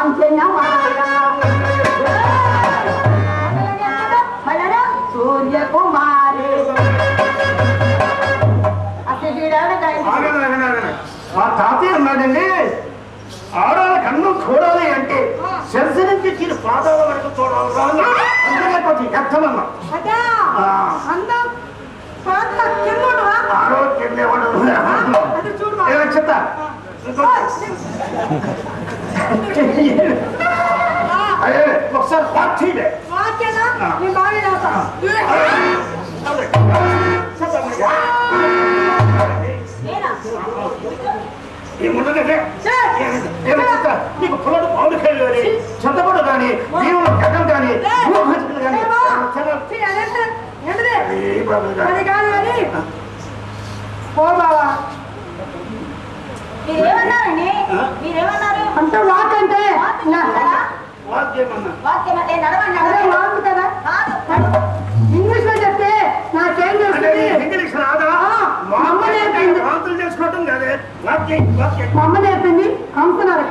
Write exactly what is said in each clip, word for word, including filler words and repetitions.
సూర్య కుమారి మా తాతయ్య ఉన్నాడండి. ఆడాల కన్ను చూడాలి అంటే శిరసి నుంచి చిరు పాదాల వరకు చూడాలి. అందుకే ఎత్తమన్నా ఆరోగ్యం చెత్త అదే ఒకసారి పార్టీలే ఏముండదంటే నీకు పొలడు పౌరుకాయలు కానీ చందపడు కానీ దేవుడు గడ్డం కానీ కానీ పో బావా మీరేమన్నారండి మీరేమన్నారు అంటే వాక్ అంటే ఇంగ్లీష్ లో చెప్తే నాకేం ఇంగ్లీష్ రాదా మా అమ్మ నేర్పింది వాంతులు చేసుకోవటం కాదే మా అమ్మ నేర్పింది కంసున్నారు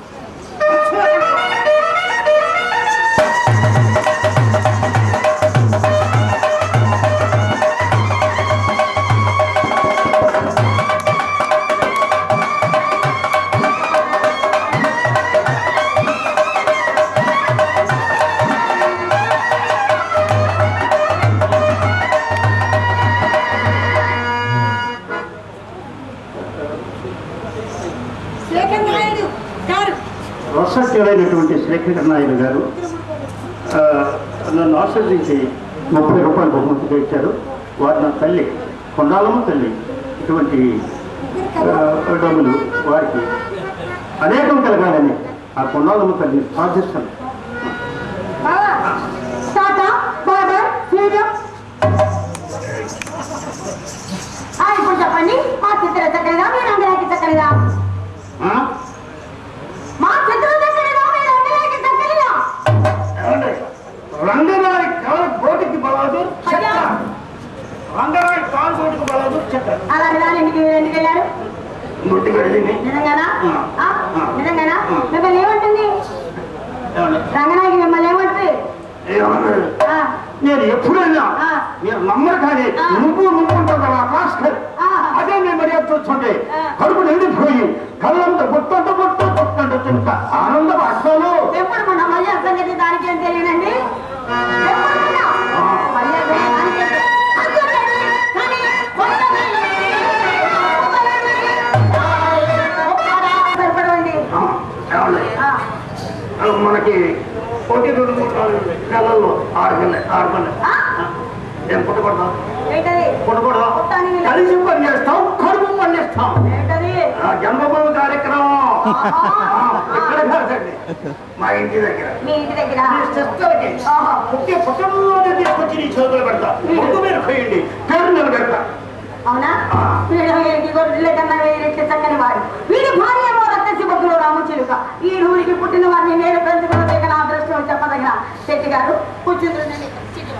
రసజ్ఞులైనటువంటి శ్రీకృష్ణ నాయుడు గారు నన్ను ఆశ్రయించి ముప్పై రూపాయలు బహుమతిగా ఇచ్చారు. వారు నా తల్లి కొండాలమ్మ తల్లి. ఇటువంటి డబ్బులు వారికి అనేకం కలగాలని ఆ కొండాలమ్మ తల్లి ప్రార్థిస్తాను. ఇప్పుడు చెప్పండి మా చిత్ర చక్కగా మీరు అందరికి చక్కగా మా చిత్ర రంగరాయి కాలు బోటికి బలాదు రంగరాయి కాలు బోటికి బలాదు చెట్టారు. అలాంటి దాని ఇంటికి ఎందుకు వెళ్ళారు? ఇంటికి వెళ్ళింది. నిజంగానా నిజంగానా మిమ్మల్ని ఏమంటుంది రంగనాయకి? మిమ్మల్ని ఏమంటుంది? నేను ఎప్పుడైనా మీరు నమ్మరు కానీ నువ్వు నువ్వుంటావు కదా భాస్కర్, అదే నేను మర్యాద చూస్తుంటే కడుపు నిండిపోయి కళ్ళంత బొట్టంట బొట్ట బొట్టంట తింటా ఆనంద భాషలో ఎప్పుడు మన మర్యాద సంగతి దానికి ఏం తెలియనండి. మనకి ఒకటి రెండు మూడు నాలుగు నెలల్లో ఆరు నెలలు ఆరు నెలలు ఏం పుట్టకూడదా పుట్టకూడదా కలిసి పని చేస్తాం కడుపు పని చేస్తాం. జన్మభూమి కార్యక్రమం ఇక్కడ కాదండి మా ఇంటి దగ్గర సిస్టర్కి పుట్టే పుట్టంలోనే తీసుకొచ్చి నీ చేతులు పెడతా ముందు మీరు పోయండి పేరు నిలబెడతా. అవునా? చక్కని వాడు వీడి భార్య ఏమో రక్తసి బొగ్గులో రామచిలుక. ఈ ఊరికి పుట్టిన వారిని నేను పెంచుకోలేక నా అదృష్టం చెప్పదగిన శెట్టి గారు కూర్చుంటుందండి.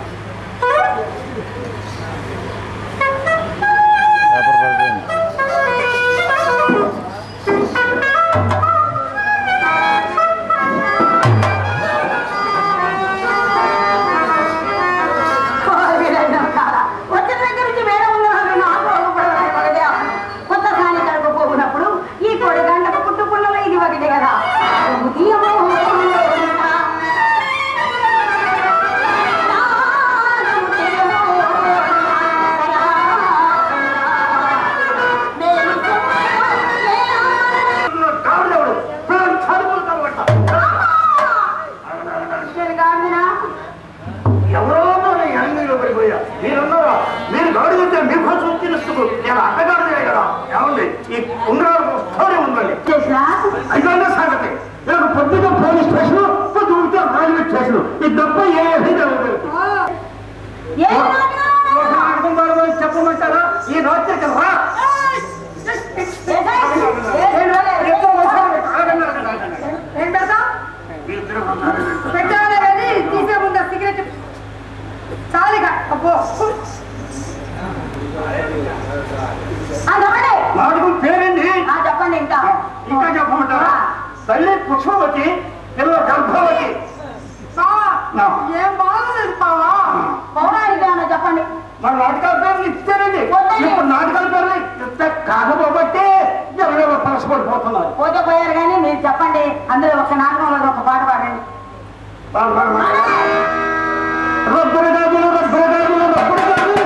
సంగతి పొద్దుగా పోలీస్ స్టేషన్ రైల్వే స్టేషన్ ఈ డబ్బు ఏ చెప్పమంటారా? ఈ రాత్రికి రా తీసే ముందు సిగరెట్ చాలిగా అబ్బో పేరేంటి చెప్పండి. ఇంకా ఇంకా చెప్పమంటారా? తల్లి పుష్పవతి, పిల్లలు గర్భవతి. ఏం బాగలేదు బావా. పౌరాణిక చెప్పండి. మన నాటకాల పేర్లు ఇచ్చారండి. ఇప్పుడు నాటకాల పేర్లు ఇస్తే కాకపోతే ఎవరెవరో పరసపడిపోతున్నారు. పోతే పోయారు కానీ మీరు చెప్పండి. అందులో ఒక నాటకంలో ఒక పాట పాడండి. రబ్బరు గాజులు రబ్బరు గాజులు రబ్బరు గాజులు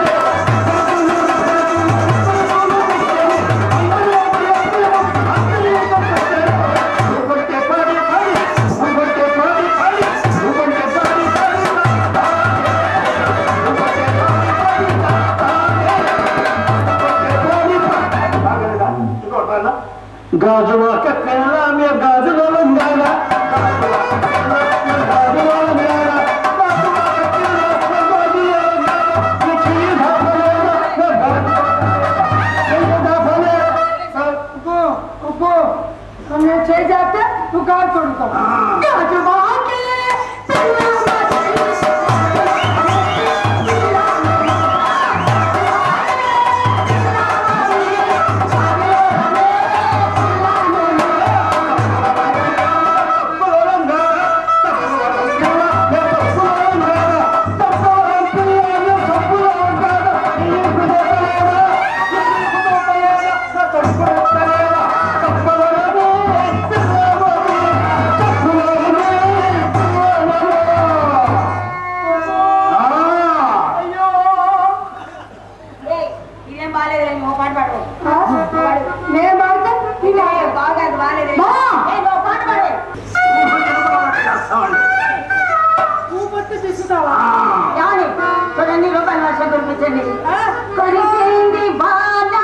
గాజుల కక్కల గాజుల లంగాల చేయి చేస్తే నువ్వు కాదు చూడుతావు. చూడండి రూపాయల వర్షం కురిపించండి. కురిసింది బాగా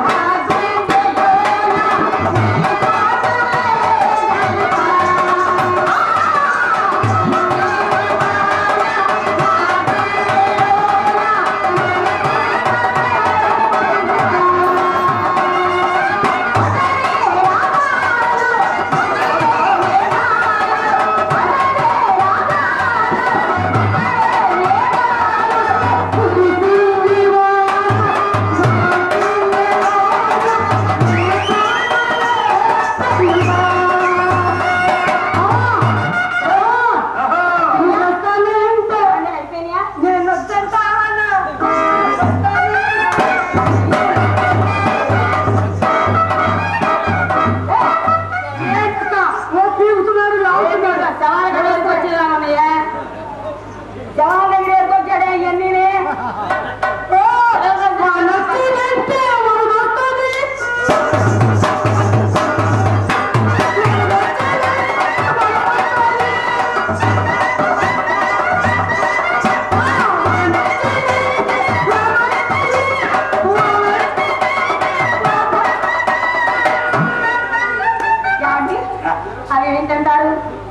అవి ఏంటంటారు?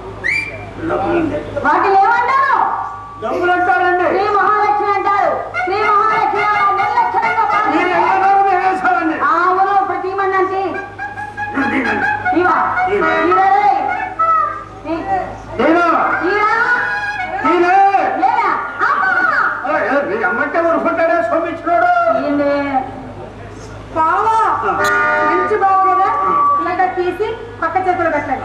వాటిని ఏమంటారు? డబ్బులు అంటారండి. శ్రీ మహాలక్ష్మి అంటారు. శ్రీ మహాలక్ష్మి ఆవును ప్రతి మంది అమ్మంటే ఊరుకుంటాడే సోమించినాడు. బావా మంచి బావు కదా, ఇలాగ తీసి పక్క చేతులు పెట్టండి.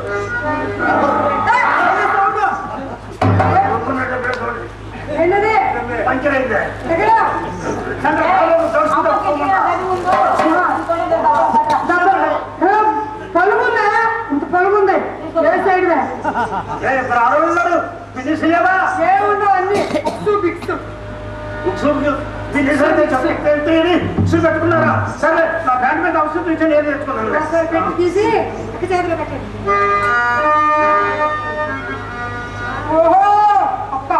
పలుగుందా? ఇంత పలుగుంది. ఏ సైడ్ ఏముందో అన్ని పెట్టుకున్నారా? సరే నా బ్యాంక్ మీద అవసరం తీసి నేను తెచ్చుకున్నాను. తీసి చేతిలో పెట్టండి. ఓహో అప్ప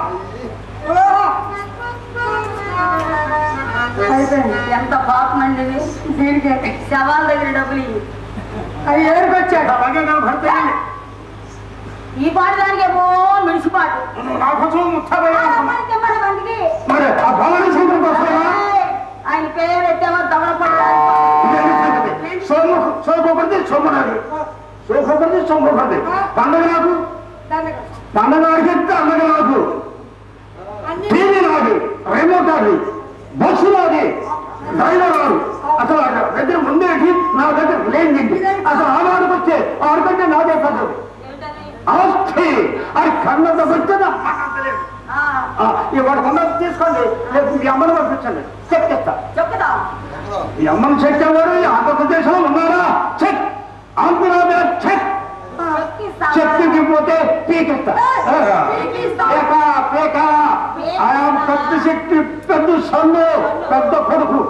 ఎంత పాపం అండి దీనికి. శవాల దగ్గర డబ్బులు అవి ఏరుకొచ్చాడు. ఈ పాట దానికి ఏమో మిడిసిపాటు. ఆయన పేరు ఎత్తేమో దమనపడ్డాడు. సోమపడి సోమనాడు సోమపడి సోమపడి పండగ నాకు పండగ చెప్తే అందగ నాకు టీవీ నాది, రిమోట్ అది, బస్సు నాది, డ్రైవర్ వాడు. అసలు దగ్గర ముందేటి నా దగ్గర లేనిది. అసలు ఆ వాడికి వచ్చే ఆడికంటే నాదే పద్ధతి. అది కన్నంత వచ్చిందా ఇవాడు కొండ తీసుకోండి రేపు మీ అమ్మను పంపించండి చెక్ చేస్తా చెప్తా ఈ అమ్మను చెక్ చేవారు ఆంధ్రప్రదేశ్లో ఉన్నారా చెక్ ఆంధ్ర చెక్ చెక్కి పోతే పీకెత్తా పెద్ద శక్తి పెద్ద సొన్ను పెద్ద కొడుకు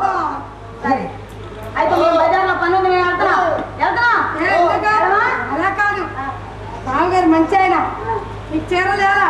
అయితే నేను బజార్లో పని ఉంది నేను వెళ్తున్నా వెళ్తున్నా అలా కాదు రావుగారు మంచి ఆయన మీకు చేరలేరా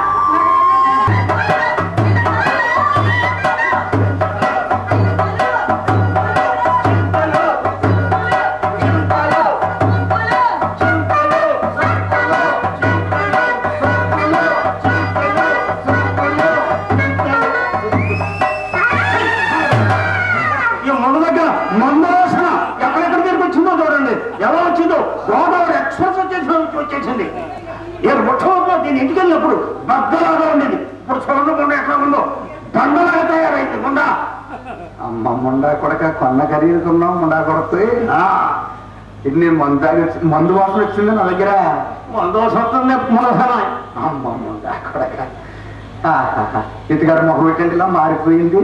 వచ్చేసింది ఏ ముఠంలో దీని ఇంటికి వెళ్ళినప్పుడు బద్దలాగా ఉండేది ఇప్పుడు చూడండి ముండ ఎట్లా ఉందో దండలాగా తయారైంది ముండ అమ్మ ముండా కొడక కొన్న ఖరీదుకున్నాం ముండా కొడుకు ఇన్ని మందు మందు వాసన వచ్చింది నా దగ్గర మందు వస్తుంది మనసన అమ్మ ముండా కొడక ఇటుగారు మొహం పెట్టండి ఇలా మారిపోయింది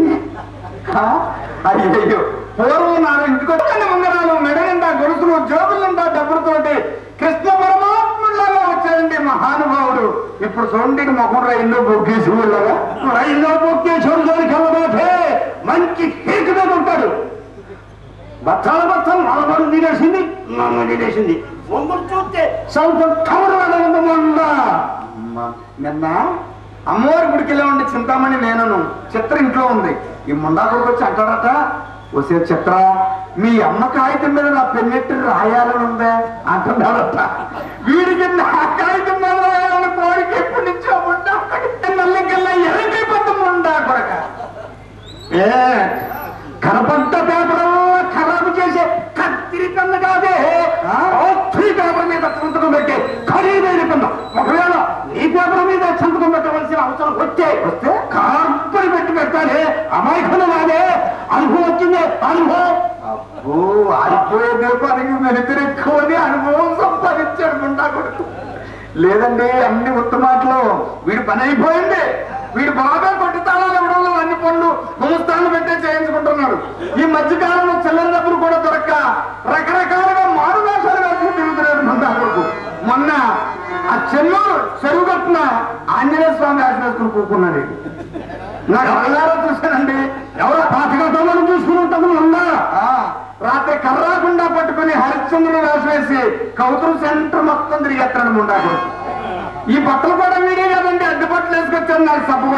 అయ్యో పూర్వం నా ఇంటికి వచ్చి ఉంగరాలు మెడనిండా గొలుసులు జోబులుంటా డబ్బులతోటి కృష్ణ పరమాత్ములాగా వచ్చాడండి మహానుభావుడు ఇప్పుడు చూడండి మొహం రైల్లో బొగ్గేసి లాగా రైల్లో బొగ్గేశ్వరు జోలికి వెళ్ళబోతే మంచి కేక్ మీద ఉంటాడు బచ్చాల బచ్చాలు నలభై తినేసింది నన్ను తినేసింది బొమ్మలు చూస్తే ಸ್ವಲ್ಪ కవర్ ఉందా నిన్న అమ్మవారి గుడికి వెళ్ళా ఉండి చింతామణి నేను చిత్ర ఇంట్లో ఉంది ఈ ముండా కొడుకు వచ్చి అంటాడట వసే చిత్ర మీ అమ్మ కాగితం మీద నా పెన్నెట్టి రాయాలని ఉందే అంటున్నాడట వీడికి నా కాగితం మీద రాయాలని కోరిక ఎప్పటి నుంచో ముండా నల్లికల్లా ఎరగైపోతాం ముండా కొడక ఏ కనపడ్డ పేపర్ ఖరాబు చేసే కత్తిరి పెన్ను కాదే పేపర్ మీద సంతకం పెట్టే ఖరీదైన పెన్ను ఒకవేళ ఈ పేపర్ మీద సంతకం పెట్టవలసిన అవసరం వచ్చే వస్తే కార్పొరి పెట్టి పెడతానే అమాయకులు కాదే అనుభవం వచ్చిందే అనుభవం అబ్బో ఆడిపోయే పనికి మెలితిరి ఎక్కువని అనుభవం సంపాదించాడు ముండా కొడుకు లేదండి అన్ని ఉత్తమాటలు వీడి పని అయిపోయింది వీడు బాగా కొట్టి తాళాలు ఇవ్వడంలో అన్ని పనులు గుమస్తాలు పెట్టే చేయించుకుంటున్నాడు ఈ మధ్యకాలంలో చిల్లర డబ్బులు కూడా దొరక్క రకరకాలుగా మారు వేషాలు వేసుకుని తిరుగుతున్నాడు ముందా కొడుకు మొన్న ఆ చెల్లూరు చెరువు కట్టిన ఆంజనేయ స్వామి వేషం వేసుకుని కూకున్నాడు నాకు అల్లారో చూశానండి ఎవరో పాతగతంలో చూసుకుని ఉంటాము ఉందా రాత్రి కర్రాకుండా పట్టుకుని హరిశ్చంద్రుడు వేషం వేసి కౌతురు సెంటర్ మొత్తం తిరిగేస్తాడు ముండా కొడుకు ఈ బట్టలు కూడా మీరే కదండి అడ్డు బట్టలు వేసుకొచ్చాను నాకు సబ్బు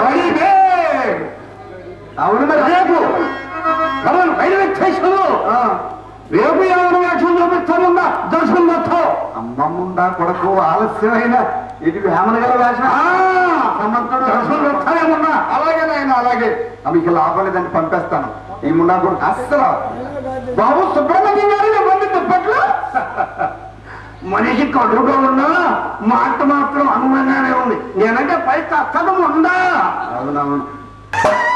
అవును మరి రేపు రైల్వే స్టేషన్ రేపు ఎవరు వేషం చూపిస్తాముందా దర్శనం మొత్తం అమ్మమ్ముండా కొడుకు ఆలస్యమైన ఇది వేమన గల వేషం సమర్థుడు దర్శనం వస్తాయేమన్నా అలాగే నాయన అలాగే మీకు లాభం లేదండి పంపేస్తాను ఈ ముండా కొడుకు అస్సలు బాబు సుబ్రహ్మణ్యం గారు ఇవ్వండి దుప్పట్లు మనిషి కడుగా ఉన్నా మాట మాత్రం అనుమానంగానే ఉంది నేనంటే పై కష్టం ఉందా అవునవును